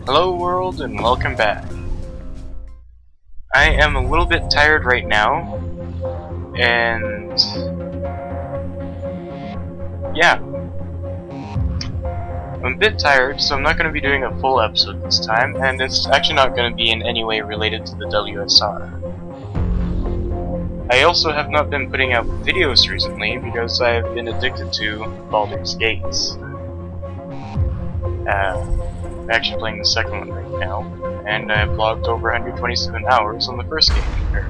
Hello world and welcome back. I am a little bit tired right now, and yeah, I'm a bit tired, so I'm not going to be doing a full episode this time, and it's actually not going to be in any way related to the WSR. I also have not been putting out videos recently because I've been addicted to Baldur's Gate. I'm actually playing the second one right now, and I've logged over 127 hours on the first game here.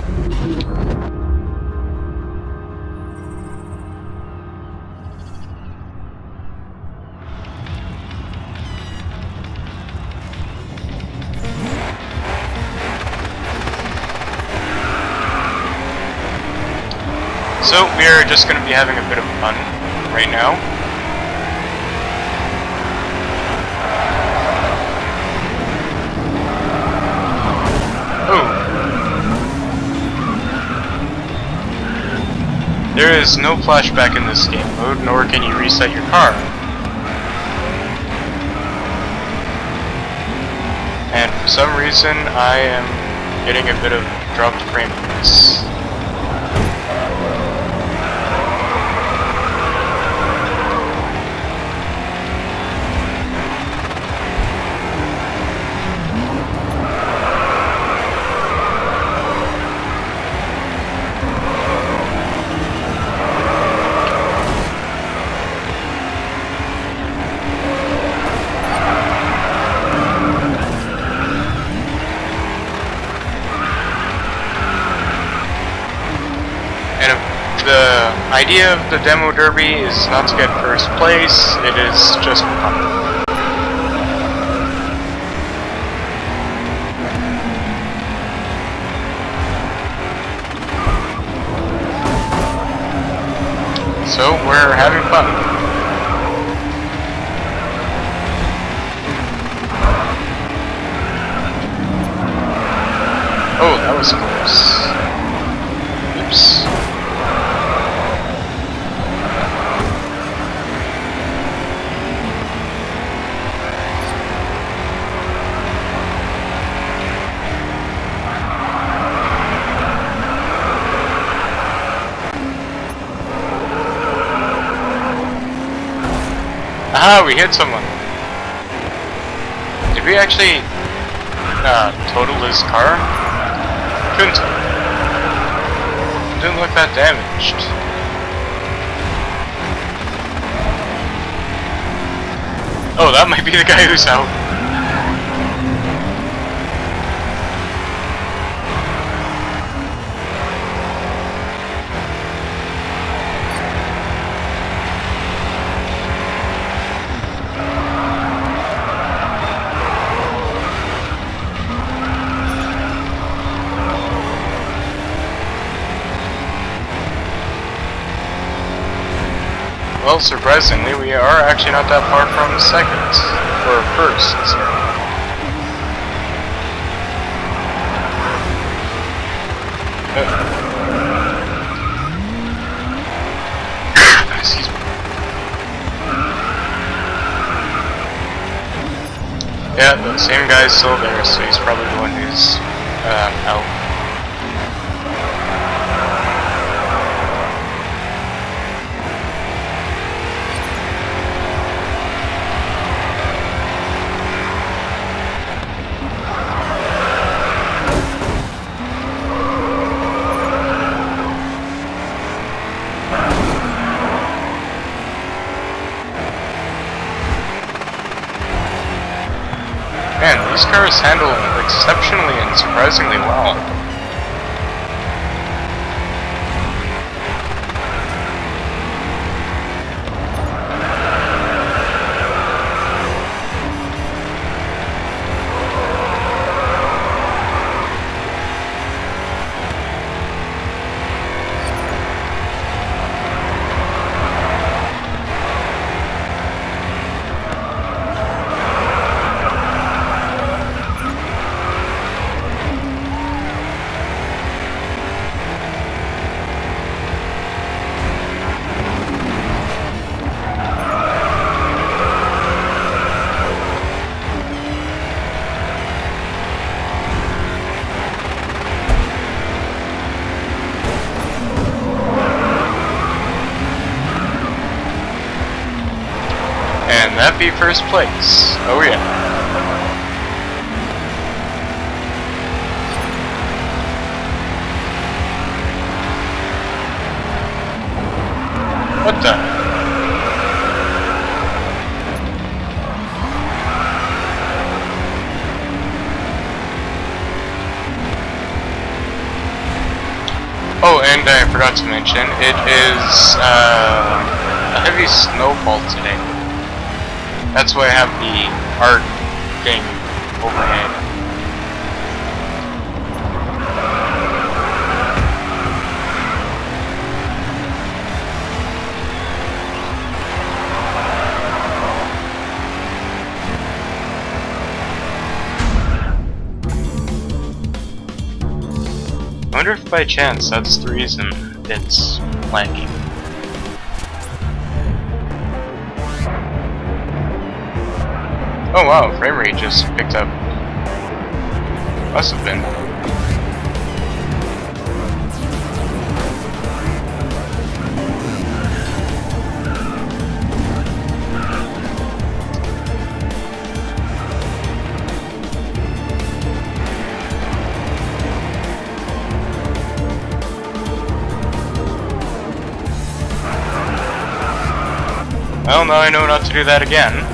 So we're just going to be having a bit of fun right now. There is no flashback in this game mode, nor can you reset your car. And for some reason, I am getting a bit of dropped frame rates. The idea of the demo derby is not to get first place, it is just for fun. So we're having fun. Oh, that was close. Oops. Ah, we hit someone. Did we actually total his car? Couldn't have. Didn't look that damaged. Oh, that might be the guy who's out. Well, surprisingly, we are actually not that far from second, or first. Excuse me. Yeah, the same guy's still there, so he's probably the one who's out. Man, these cars handle exceptionally and surprisingly well. Can that be first place? Oh yeah. What the? Oh, and I forgot to mention, it is a heavy snowfall today. That's why I have the art thing overhead. I wonder if by chance that's the reason it's lagging. Oh wow, frame rate just picked up. Must have been. Well, now I know not to do that again.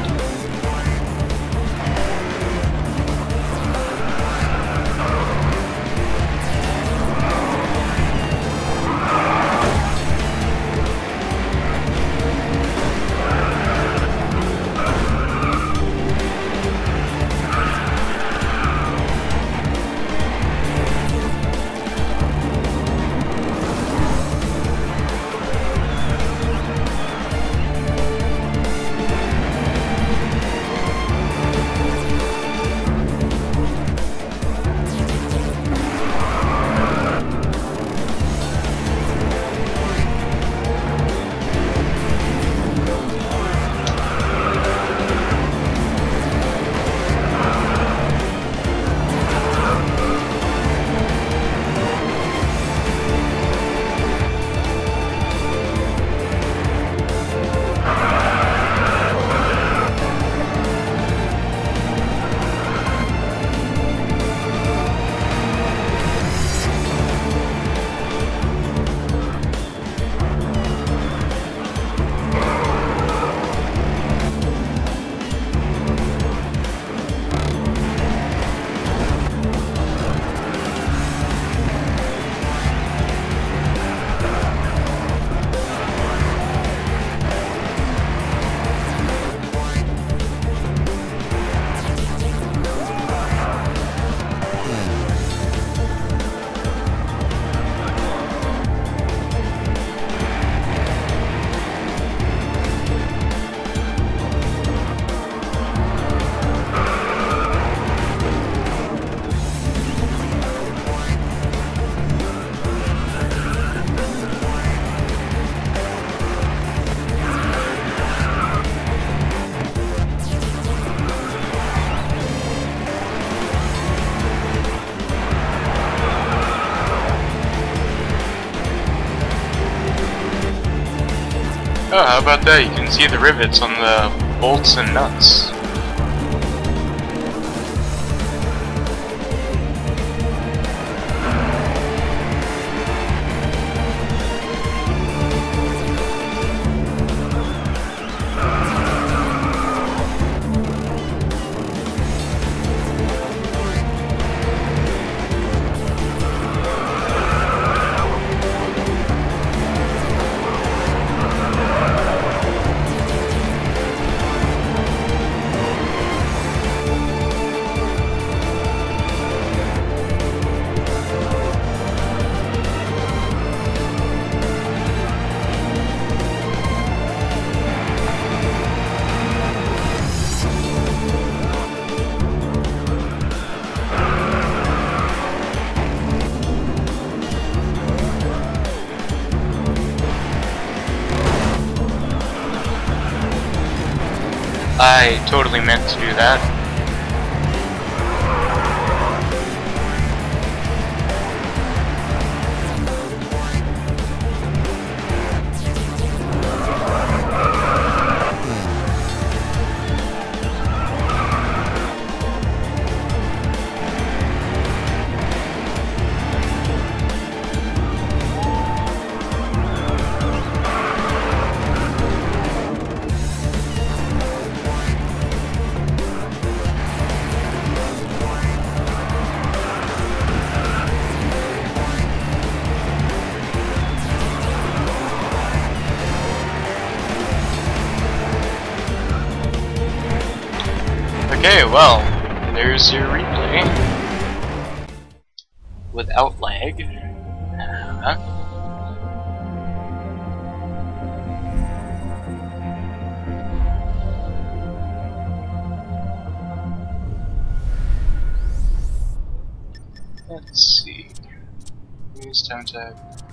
Oh, how about that? You can see the rivets on the bolts and nuts. I totally meant to do that. Okay, well, there's your replay. Without lag. Let's see. Use time tag.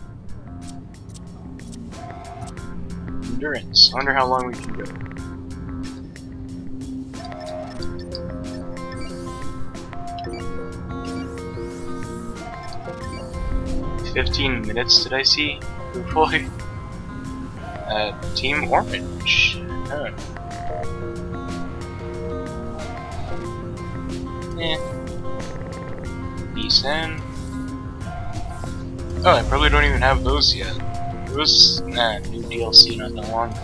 Endurance. I wonder how long we can go. $15 did I see? Good boy. Team Orange. Huh. Decent. Oh, I probably don't even have those yet. Those, new DLC not that long.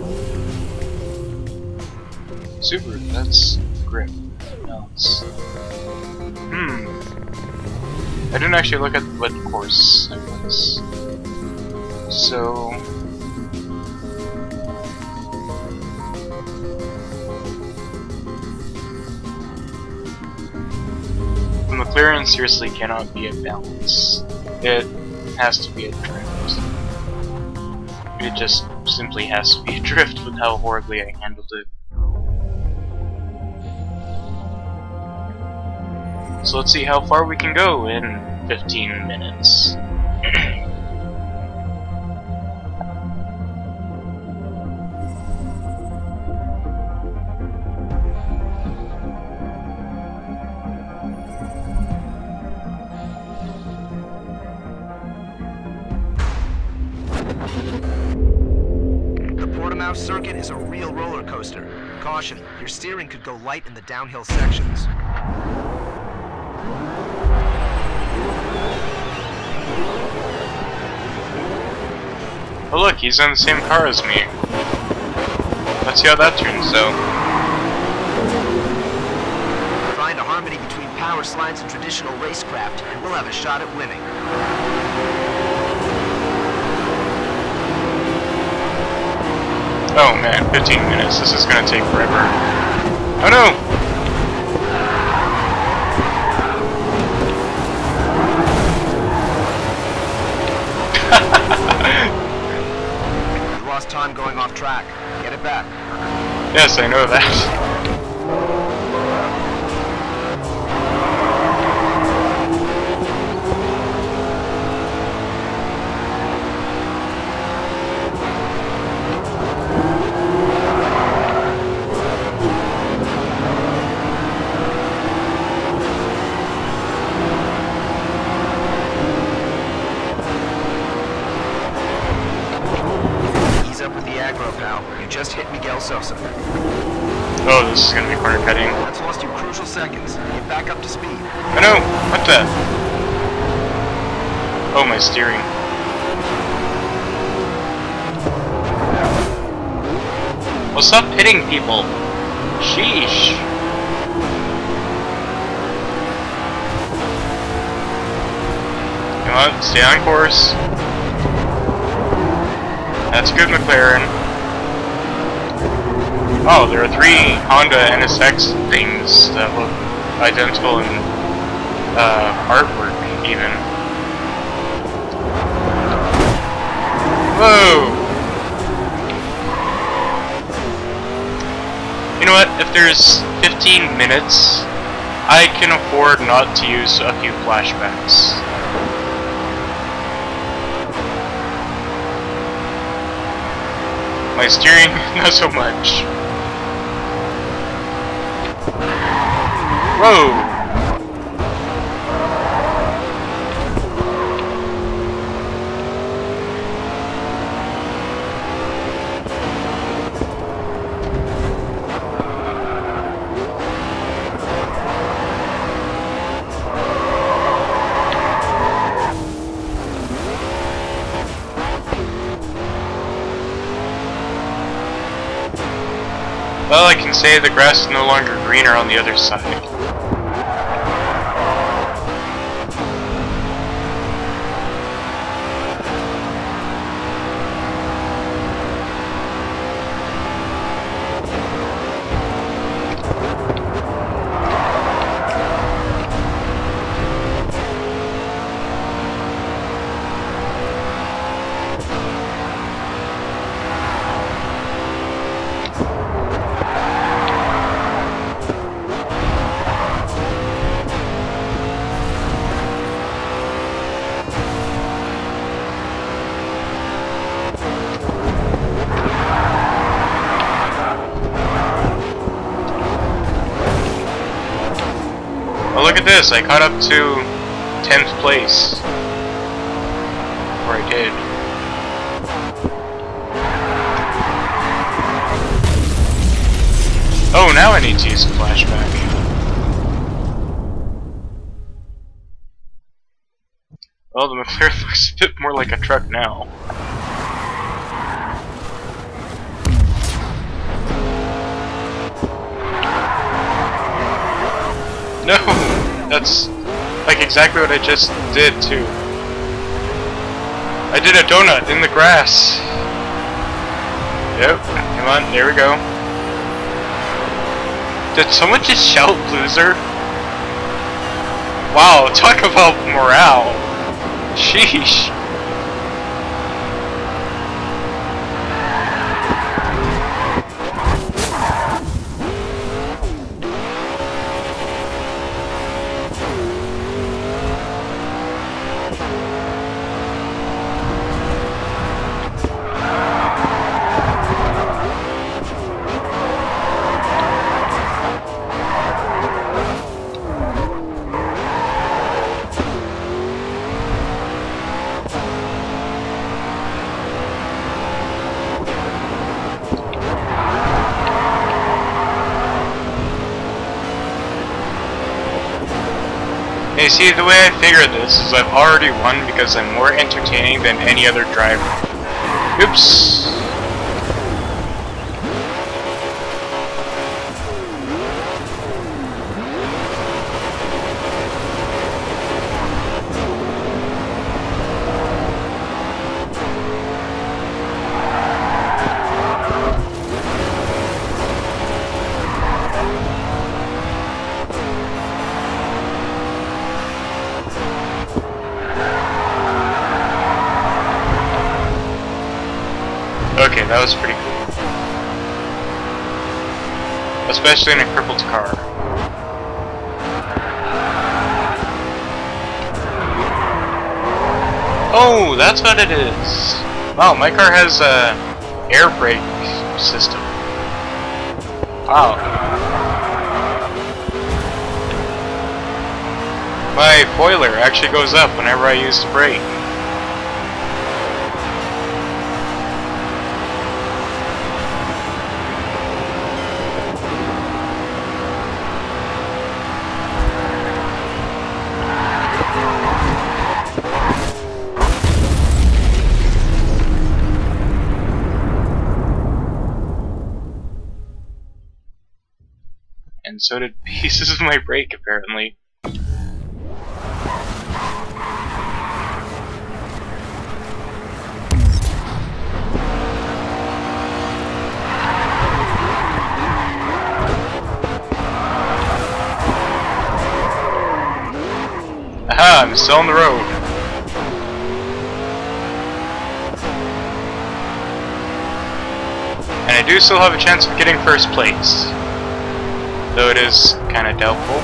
Super, that's grip. Else. I didn't actually look at what course it was. So... the McLaren seriously cannot be a balance. It has to be a drift. It just simply has to be a drift with how horribly I handled it. So let's see how far we can go in 15 minutes. Circuit is a real roller coaster. Caution, your steering could go light in the downhill sections. Oh look, he's in the same car as me. Let's see how that turns out. Find a harmony between power slides and traditional racecraft, and we'll have a shot at winning. Oh man, 15 minutes. This is gonna take forever. Oh no! You lost time going off track. Get it back. Yes, I know that. Just hit Miguel Sosa. Oh, this is gonna be corner cutting. That's lost you crucial seconds. Get back up to speed. Oh no! What the? Oh, my steering. Well, stop hitting people! Sheesh! Come on, stay on course. That's a good McLaren. Oh, there are 3 Honda NSX things that look identical in artwork, even. Whoa! You know what? If there's 15 minutes, I can afford not to use a few flashbacks. My steering, not so much. Whoa! Well, I can say the grass is no longer greener on the other side. Oh, look at this! I caught up to 10th place. Or I did. Oh, now I need to use a flashback. Well, the McLaren looks a bit more like a truck now. No! That's like exactly what I just did too. I did a donut in the grass. Yep, come on, there we go. Did someone just shout loser? Wow, talk about morale. Sheesh. Hey, see, the way I figure this is I've already won because I'm more entertaining than any other driver. Oops! Okay, that was pretty cool. Especially in a crippled car. Oh, that's what it is. Wow, my car has a air brake system. Wow. My spoiler actually goes up whenever I use the brake. And so did pieces of my brake, apparently. Aha, I'm still on the road. And I do still have a chance of getting first place. Though it is kind of doubtful.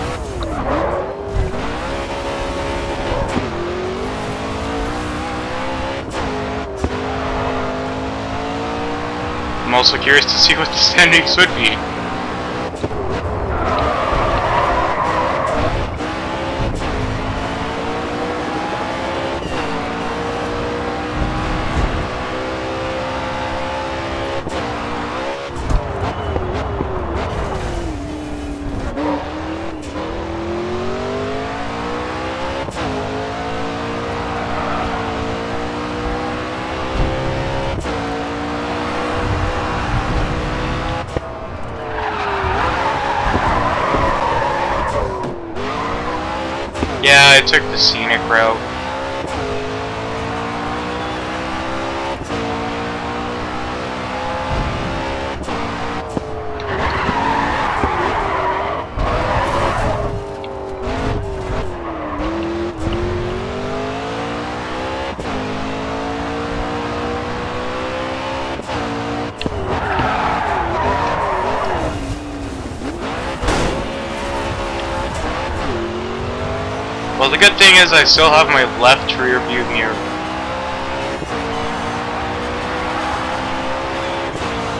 I'm also curious to see what the standings would be. Yeah, I took the scenic route. Well, the good thing is I still have my left rear view mirror.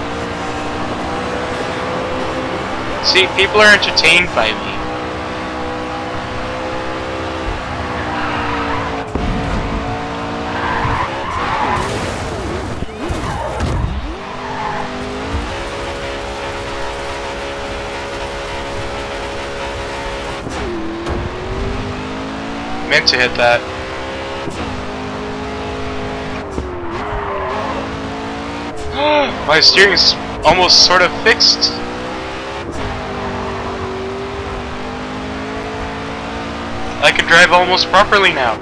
See, people are entertained by me. Meant to hit that. My steering's almost sort of fixed. I can drive almost properly now.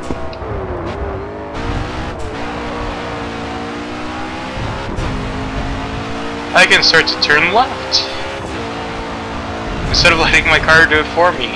I can start to turn left instead of letting my car do it for me.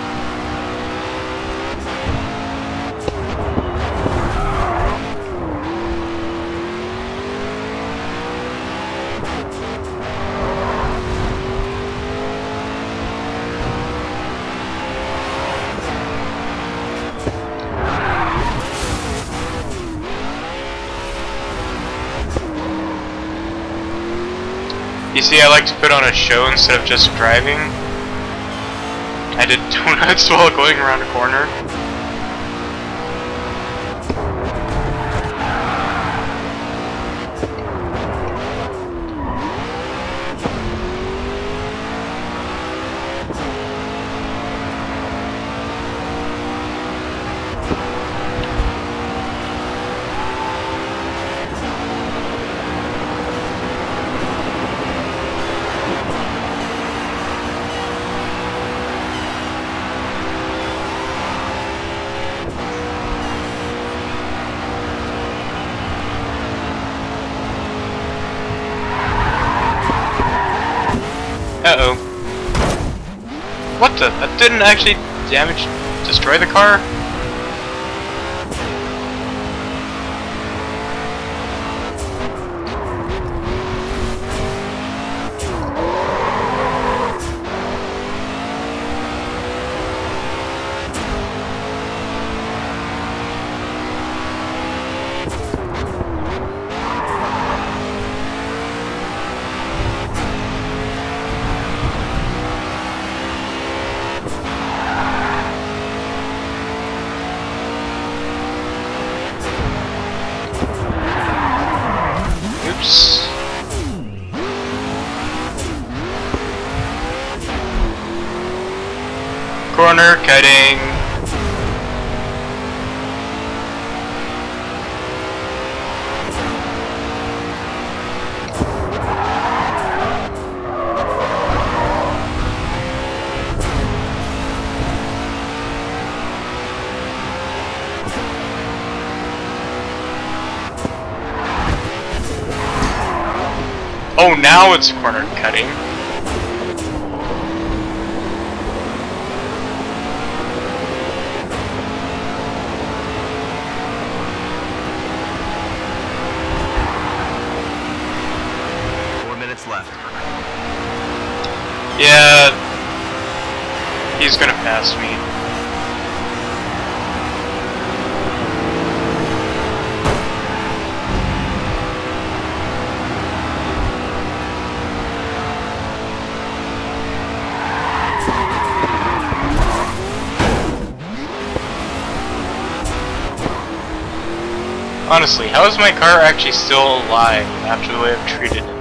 You see, I like to put on a show instead of just driving. I did donuts while going around a corner. Uh-oh. What the? That didn't actually destroy the car? Oops. Corner cutting. Oh, now it's corner cutting. Left. Yeah, he's gonna pass me. Honestly, how is my car actually still alive after the way I've treated it?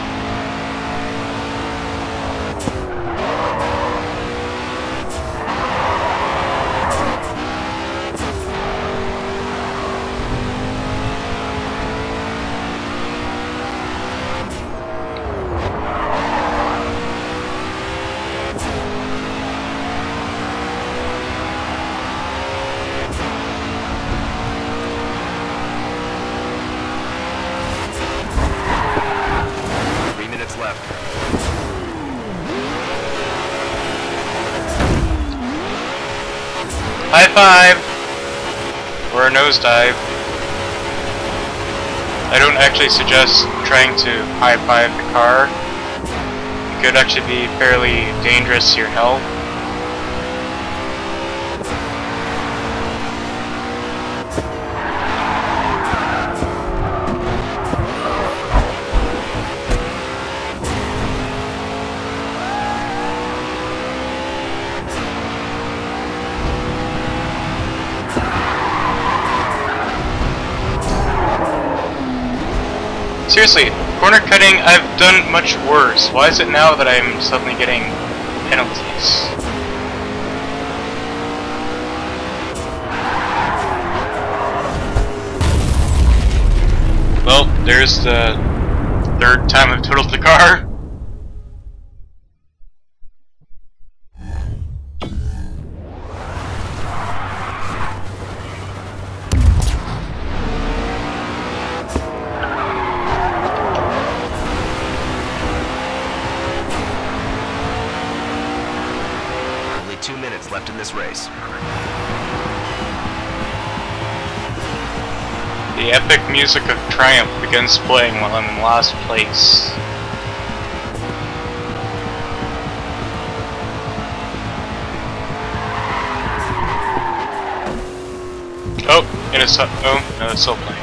High five! Or a nosedive. I don't actually suggest trying to high five the car. It could actually be fairly dangerous to your health. Seriously, corner cutting, I've done much worse. Why is it now that I'm suddenly getting penalties? there's the third time I've totaled the car. Only 2 minutes left in this race. The epic music of triumph begins playing while I'm in last place. Oh, and it's oh no, it's still playing.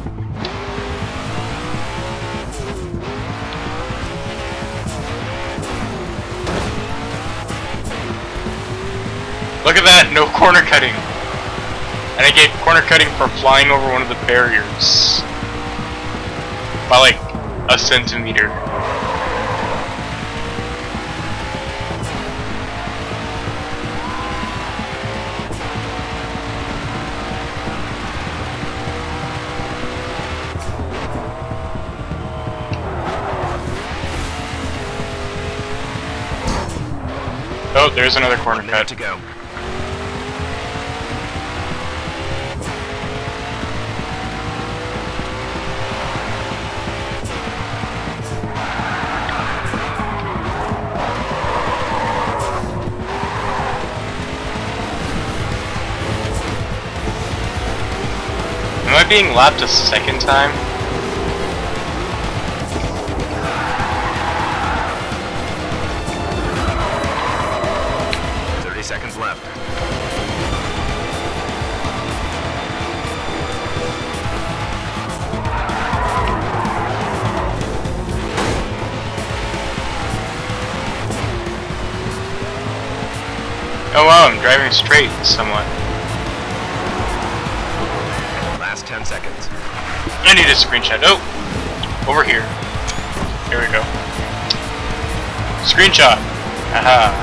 Look at that, no corner cutting. And I get corner cutting for flying over one of the barriers by like a centimeter. Oh, there's another corner 1 minute cut. to go. Am I being lapped a second time? Seconds left. Oh wow, I'm driving straight somewhat. Last 10 seconds. I need a screenshot. Oh! Over here. Here we go. Screenshot! Aha!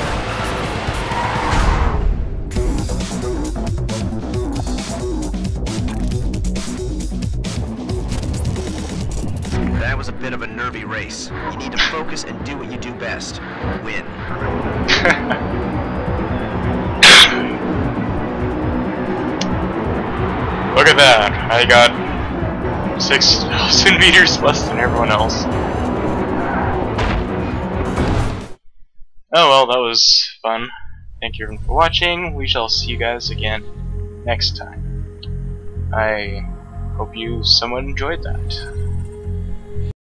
That was a bit of a nervy race. You need to focus and do what you do best. Win. Look at that! I got 6,000 meters less than everyone else. Oh well, that was fun. Thank you everyone for watching. We shall see you guys again next time. I hope you somewhat enjoyed that.